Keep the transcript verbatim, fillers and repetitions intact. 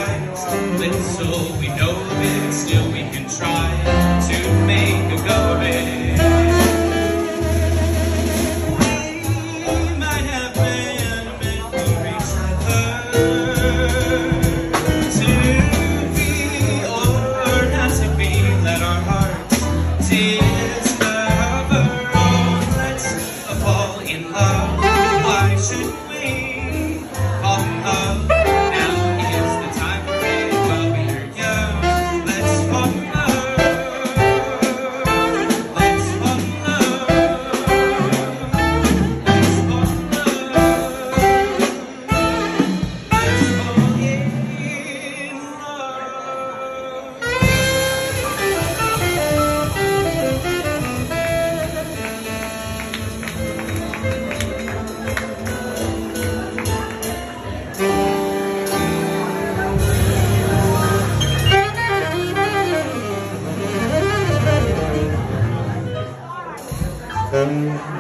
right. Little we know of it, still we can try to make a go of it. We might have been meant to reach her, to be or not to be. Let our hearts discover. Oh, let's fall in love. Why should we fall in love? Now is the time for it. While we're young, let's fall in love. Let's fall in love. Let's fall in love. Let's fall in love.